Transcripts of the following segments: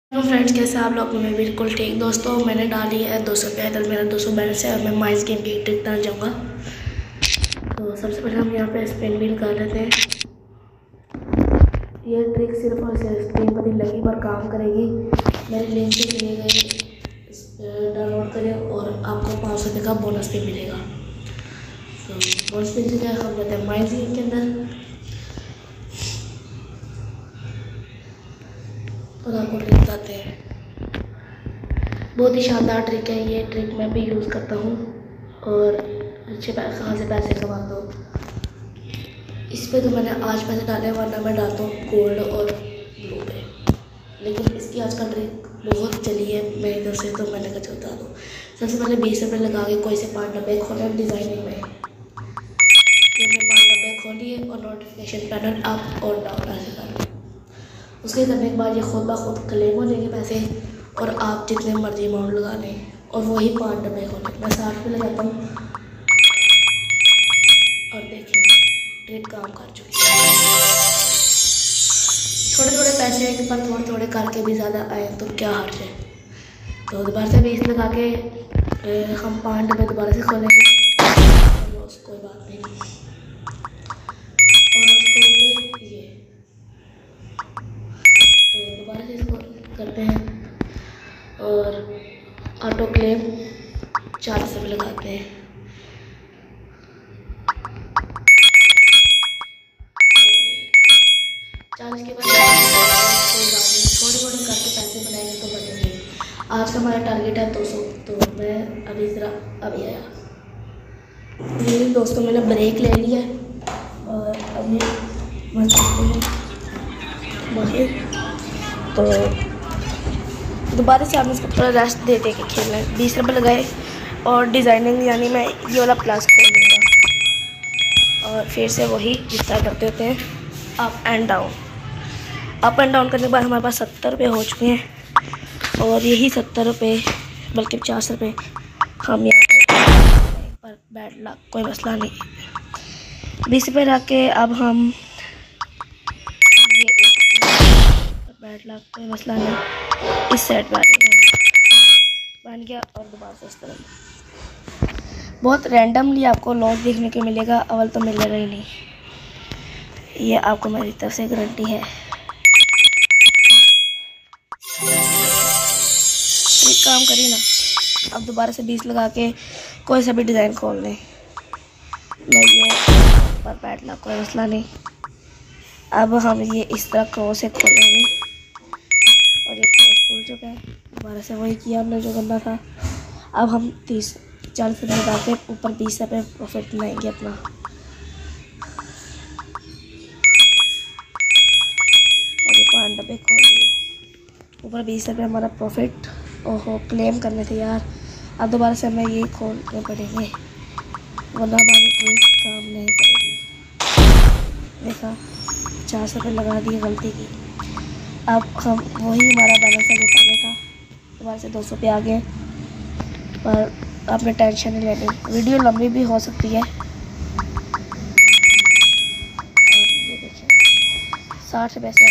तो फ्रेंड्स, कैसे आप लोग? मैं बिल्कुल ठीक। दोस्तों, मैंने डाली है 200 पैदल, मेरा 200 बैलेंस है और मैं माइस गेम की ट्रिक डाल जाऊँगा। तो सबसे पहले हम यहाँ पे स्पिन व्हील कर लेते हैं। ये ट्रिक सिर्फ और सिर्फ 3 दिन लगी पर काम करेगी। मेरे लिंक से चले गए, डाउनलोड करें और आपको 500 रुपये का बोनस भी मिलेगा। तो बोनस मिल जाए, हम लेते हैं माइस गेम के अंदर और आपको ट्रिक बताते हैं। बहुत ही शानदार ट्रिक है ये। ट्रिक मैं भी यूज़ करता हूँ और अच्छे कहाँ से पैसे कमाता हूँ। इस पे तो मैंने आज पैसे डाले, वरना मैं डालता हूँ गोल्ड और ब्लू पे। लेकिन इसकी आज का ट्रिक बहुत चली है मेरी तरफ से, तो मैंने कहा बता दूँ। सबसे पहले 20 रुपये लगा के कोई से 5 डब्बे खोले डिज़ाइनिंग में। ये मैं 5 डब्बे खोलिए और नोटिफिकेशन पैनल अप और डाउन ऐसे कर। उसके करने के बाद ये खुद ब खुद क्लेम हो जाएंगे पैसे और आप जितने मर्जी अमाउंट लगा लें और वही 5 डब्बे खोलें। मैं 60 रुपये लगाता हूँ और देखिए ट्रिक काम कर चुकी है। थोड़े थोड़े पैसे हैं कि पर थोड़े थोड़े करके भी ज़्यादा आए तो क्या हर्ज है। तो दोबारा से 20 लगा के हम 5 डब्बे दोबारा से खोलेंगे। कोई बात नहीं, 5 खोल के ये तो दोबारा से इसको करते हैं और ऑटो क्लेम 40 रुपये लगाते हैं। चालीस के बाद कोई बात नहीं, थोड़े थोड़े करके पैसे बनाएंगे तो बनेंगे। आज का हमारा टारगेट है 200। तो मैं अभी आया। ये दोस्तों, मैंने ब्रेक ले लिया और अभी तो दोबारा से आपने इसको थोड़ा रेस्ट दे के खेलना है। 20 रुपये लगाए और डिज़ाइनिंग यानी मैं ये वाला प्लस खोल लूँगा और फिर से वही जितना करते होते हैं up and down. Up and down करने के बाद हमारे पास 70 रुपये हो चुके हैं और यही 70 रुपये बल्कि 50 रुपये हम यहाँ पर बैड लक, कोई मसला नहीं। 20 रुपये रख के अब हम ये बैड लक, कोई मसला नहीं, इस साइड बन गया और दोबारा से इस तरह। बहुत रैंडमली आपको लॉस देखने को मिलेगा, अवल तो मिलेगा ही नहीं, ये आपको मेरी तरफ से गारंटी है। एक काम करिए ना, अब दोबारा से 20 लगा के कोई सा भी डिज़ाइन खोल लें। मैं ये पर बैठ ला, कोई मसला नहीं। अब हम ये इस तरह क्रॉस से खोलेंगे और ये क्रॉस खुल चुका है। दोबारा से वही किया हमने जो करना था। अब हम 30-40 रुपये लगा के ऊपर 20 रुपये प्रॉफिट बनाएंगे अपना। और ये 5 डब्बे खोल दिए, ऊपर 20 रुपये हमारा प्रॉफिट। ओहो, क्लेम करने थे यार। अब दोबारा से हमें ये खोलने पड़ेंगे वरना हमारी ट्रिक काम नहीं करेगी। देखा, 50 रुपये लगा दिए गलती की। अब हम वही हमारा बैलेंस है जो पहले था, दोबारा से 200 पे आ गए। पर आपने टेंशन नहीं लेनी, वीडियो लंबी भी हो सकती है। और ये देखिए 60 रुपये से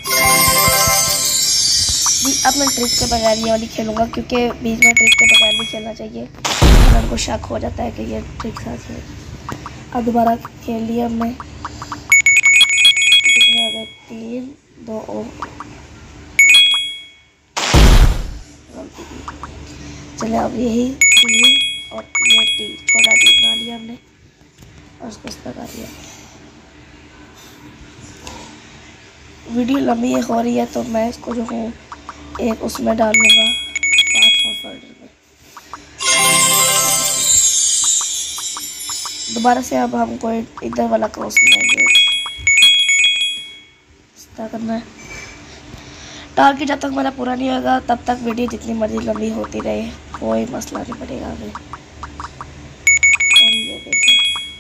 अपने ट्रिक के बगैर ये वाली खेलूँगा, क्योंकि बीच में ट्रिक के बगैर भी खेलना चाहिए, तो उनको शक हो जाता है कि ये ट्रिक साथ है। अब दोबारा खेल लिया हमने, कितने हो गए, 3, 2 और चले। अब यही 3 और ये टी, छोटा टी बना लिया हमने और उसको इस लगा दिया। वीडियो लंबी हो रही है तो मैं इसको जो हूँ एक उसमें डालूँगा 5 फोल्डर में। दोबारा से अब हम कोई इधर वाला क्रॉस बनाएंगे, इस तरह करना है। टारगेट जब तक हमारा पूरा नहीं होगा तब तक वीडियो जितनी मर्जी लंबी होती रहे, कोई मसला नहीं पड़ेगा हमें। और ये देखिए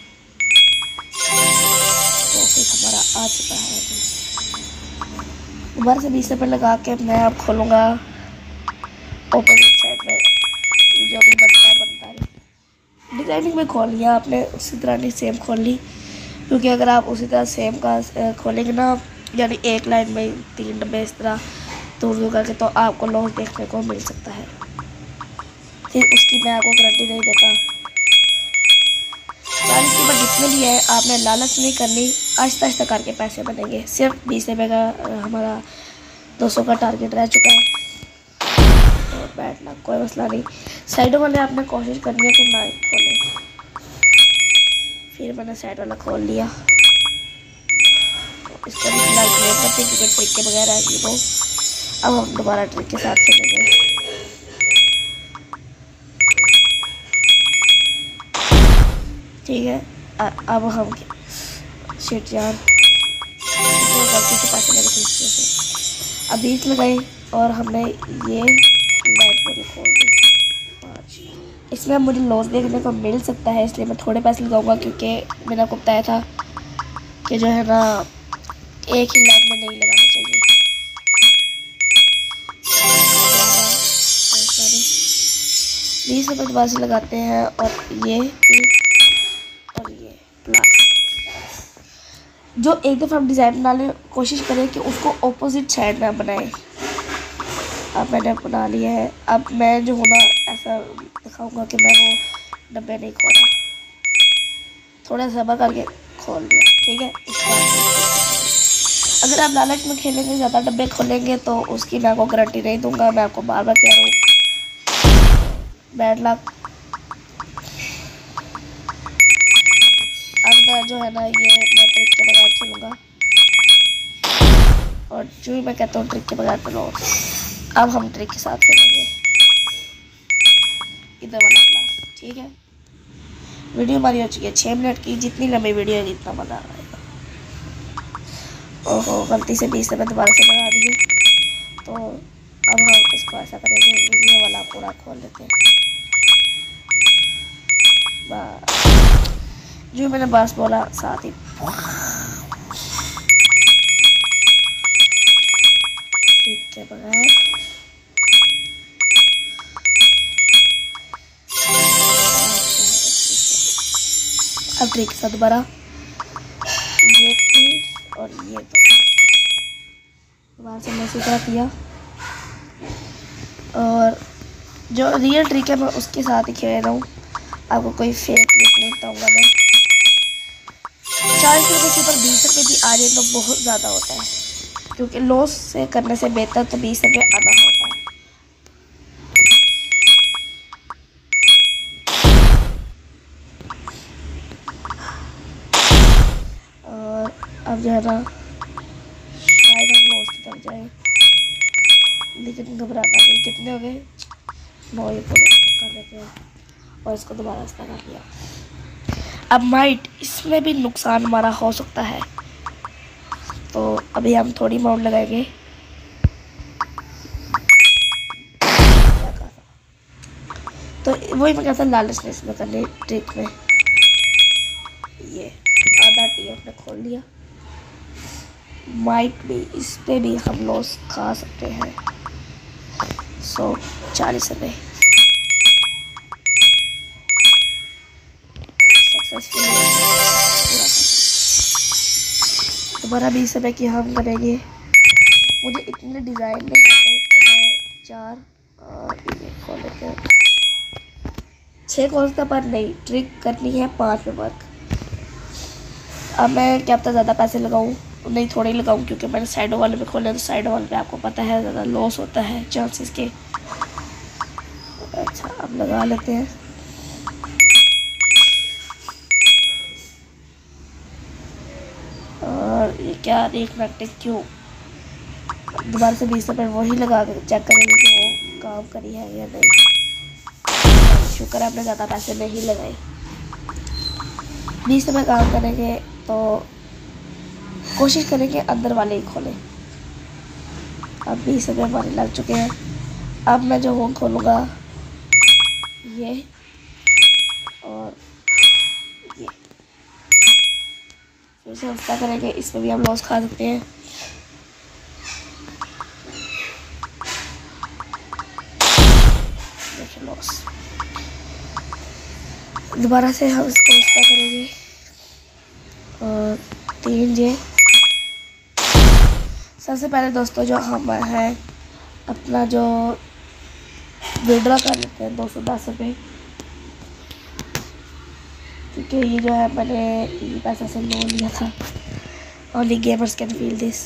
प्रॉफिट हमारा आ चुका है। दोबारा से 20 रुपये लगा के मैं अब खोलूँगा अपोजिट साइड में, जो भी बनता है। डिज़ाइनिंग में खोल लिया आपने, उसी तरह नहीं सेम खोल ली, क्योंकि अगर आप उसी तरह सेम का खोलेंगे ना, यानी एक लाइन में 3 डब्बे इस तरह, दूर दूर करके, तो आपको लॉस देखने को मिल सकता है। फिर उसकी मैं आपको गारंटी नहीं देता। 40 के बाद जितने भी है आपने लालच नहीं करनी, आहिस्ता आहिस्ता करके पैसे बनेंगे। सिर्फ 20 रुपये का हमारा 200 का टारगेट रह चुका है, और बैठ लग कोई मसला नहीं। साइडों वाले आपने कोशिश करनी है कि ना खोलें। फिर मैंने साइड वाला खोल लिया। इसका भी फिलहाल क्लियर करते हैं क्योंकि ट्रिक के बगैर आएगी। तो अब हम दोबारा ट्रिक के साथ चलेंगे। ठीक है, अब हम शिट यार, गलती से पैसे मेरे खींचने से अब 20 लगाए और हमने ये लाइट पूरी खोल दी 5। इसमें मुझे लॉस देखने को मिल सकता है, इसलिए मैं थोड़े पैसे लगाऊंगा, क्योंकि मैंने आपको बताया था कि जो है ना 1 ही लाख में नहीं लगाना चाहिए। 20 रुपये दोबारा से लगाते हैं, और ये और ये प्लस। जो एक दफ़ा हम डिज़ाइन बनाने की कोशिश करें कि उसको ऑपोजिट साइड ना बनाएं। अब मैंने बना लिया है। अब मैं जो हूँ ना ऐसा दिखाऊंगा कि मैं वो डब्बे नहीं खोला, थोड़ा सब्र करके खोल लिया। ठीक है, अगर आप लालच में खेलेंगे, ज़्यादा डब्बे खोलेंगे, तो उसकी मैं आपको गारंटी नहीं दूंगा। मैं आपको बार बार कह रहा हूँ, बैड लक। अब जो है ना ये मैं ट्रिक के बगैर खेलूँगा, और जो ही मैं कहता हूँ ट्रिक के बगैर तो लॉस। अब हम ट्रिक के साथ खेलेंगे इधर वाला क्लास। ठीक है, वीडियो हमारी हो चुकी है 6 मिनट की। जितनी लंबी वीडियो है जितना मज़ा आएगा। ओहो, गलती से 20 रुपये दोबारा से लगा दिए। तो अब हम इसको ऐसा करेंगे, ये वाला पूरा खोल लेते हैं। जो मैंने बस बोला साथ ही ठीक है बगैर। अब ट्रिक के साथ दोबारा ये 3 और ये 2 दोबारा से मैं इसी तरह किया। और जो रियल ट्रिक है मैं उसके साथ ही खेल रहा हूँ, आपको कोई फेक ट्रिक नहीं बताऊँगा मैं। 40 रुपये के ऊपर 20 रुपये भी आ जाए तो बहुत ज़्यादा होता है, क्योंकि लॉस से करने से बेहतर तो 20 रुपये आना होता है। और अब जो है ना शायद हम लॉस की तरफ जाए, लेकिन घबराना नहीं। कितने हो गए? 9 ये कर लेते हैं, और इसको दोबारा इस्तेमाल कर लिया। अब माइट इसमें भी नुकसान हमारा हो सकता है, तो अभी हम थोड़ी अमाउंट लगाएंगे। तो वही मैं कहता लालच नहीं इसमें करने ट्रिक में। ये आधा टी हमने खोल लिया। माइट भी इस पे भी हम लॉस खा सकते हैं। 140 रुपये दोबारा 20 रुपये की हम करेंगे। मुझे इतने डिज़ाइन नहीं आते, तो मैं 4 और ये खोल लेते हैं। 6 खोलता पर नहीं, ट्रिक करनी है 5 में वर्क। अब मैं क्या पता ज़्यादा पैसे लगाऊं, नहीं थोड़े ही लगाऊं, क्योंकि मैंने साइडों वाले पे खोले, तो साइडों वाले पे आपको पता है ज़्यादा लॉस होता है चांसेस के। अच्छा, अब लगा लेते हैं। और ये क्या देखना टिक क्यों, दोबारा से 20 रुपये वही लगा के चेक करेंगे कि वो काम करी है या नहीं। शुक्र है आपने ज़्यादा पैसे नहीं लगाए। 20 रुपये काम करेंगे तो कोशिश करेंगे अंदर वाले ही खोलें। अब 20 रुपये हमारे लग चुके हैं। अब मैं जो हूँ खोलूँगा ये और ये, फिर से हफ्ता करेंगे। इसमें भी हम लॉस खा सकते हैं। देखिए लॉस, दोबारा से हम इसको हफ्ता करेंगे और 3 जे। सबसे पहले दोस्तों जो हम हैं अपना जो विड्रॉ कर लेते हैं 210 रुपये, क्योंकि ये जो है मैंने ये पैसा से लोन लिया था। Only gamers can feel this,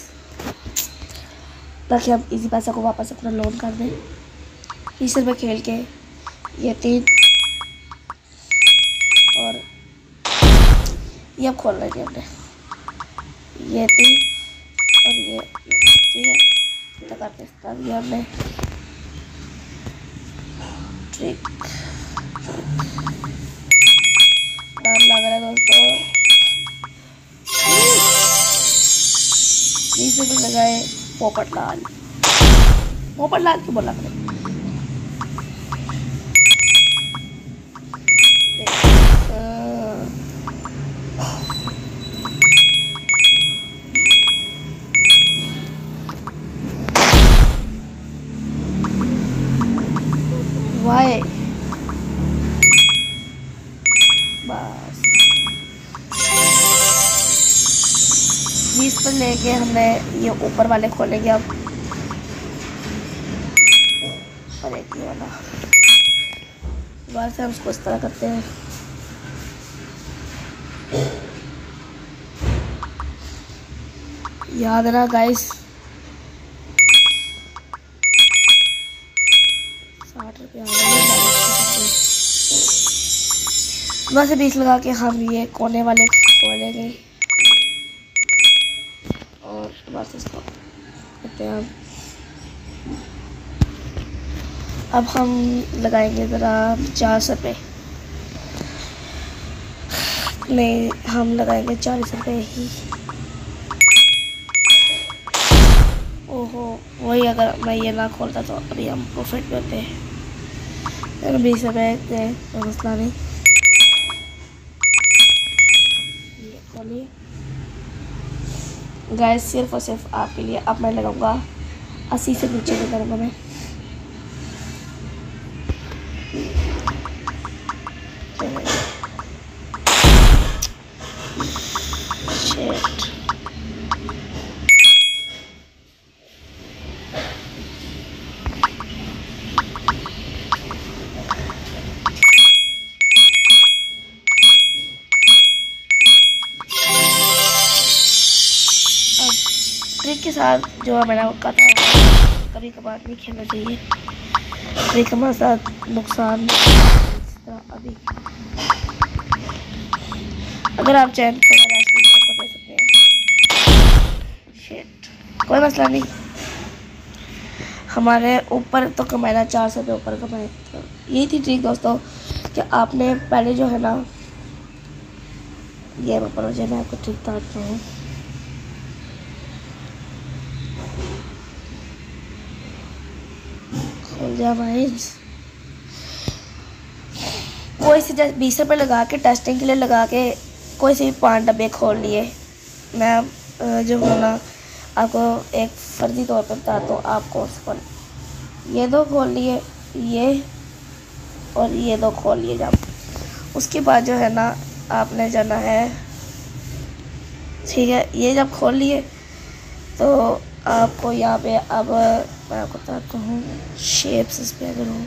ताकि हम इसी पैसा को वापस अपना लोन कर दें। 30 रुपये खेल के ये 3 और ये अब खोल लेंगे हमने, ये 3 और ये ठीक है, इतना करके स्टार्ट किया हमने ट्रिक। डर लग रहा है दोस्तों, 20 रुपये लगाए पोपटलाल। पोपटलाल क्यों बोला मैंने? वाई बस 20 पर लेके हमने ये ऊपर वाले खोलेंगे अब, और एक ये वाला बस हम उसको इस तरह करते हैं। याद है ना गाइस, 60 रुपये बस 20 लगा के हम ये कोने वाले खोलेंगे और बस इसको करते हैं। अब हम लगाएंगे ज़रा 50 रुपये, नहीं हम लगाएंगे 40 रुपये ही। ओहो, वही अगर मैं ये ना खोलता तो अभी हम प्रॉफिट में होते हैं। 20 रुपये दे तो मसला नहीं। ये खोलिए गाइस, सिर्फ और सिर्फ आपके लिए। अब मैं लगाऊंगा 80 से नीचे की तरफ में। शिट, ट्रिक के साथ जो मैंने कहा था कभी कभार नहीं खेलना चाहिए, ट्रिक हमारे साथ नुकसान। अभी अगर आप चाहें तो थोड़ा रेस्ट भी आपको दे सकते हैं। शिट, कोई मसला नहीं, हमारे ऊपर तो कमाना 400 रुपये ऊपर कमाए। तो यही थी ट्रिक दोस्तों, कि आपने पहले जो है ना, ये ऊपर जो मैं आपको ट्रिक बताता हूँ। खोल जा भाई, कोई से 20 रुपये लगा के टेस्टिंग के लिए लगा के कोई से भी 5 डब्बे खोल लिए। मैं जो हूँ ना आपको एक फर्जी तौर पर बताता हूँ, आप कौन से खोल, ये 2 खोल लिए, ये और ये 2 खोल लिए। जब उसके बाद जो है ना आपने जाना है, ठीक है, ये जब खोल लिए तो आपको यहाँ पे, अब मैं आपको बताता हूँ शेप्स इस पर अगर हूँ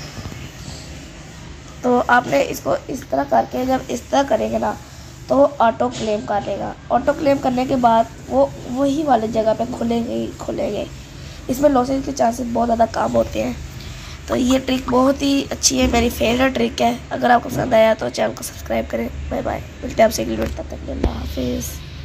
तो आपने इसको इस तरह करके, जब इस तरह करेंगे ना तो वो ऑटो क्लेम कर लेगा। ऑटो क्लेम करने के बाद वो वही वाले जगह पे खुलेंगे। इसमें लॉसेस के चांसेस बहुत ज़्यादा कम होते हैं। तो ये ट्रिक बहुत ही अच्छी है, मेरी फेवरेट ट्रिक है। अगर आपको पसंद आया तो चैनल को सब्सक्राइब करें। बाय बाय, मिलते हैं आपसे अगली वीडियो, तब तक अल्लाह हाफिज़।